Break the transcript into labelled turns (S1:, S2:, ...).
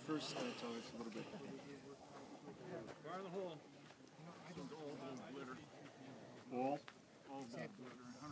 S1: first tell us a little bit.
S2: Fire in the hole. All glitter.
S1: All?
S2: All glitter.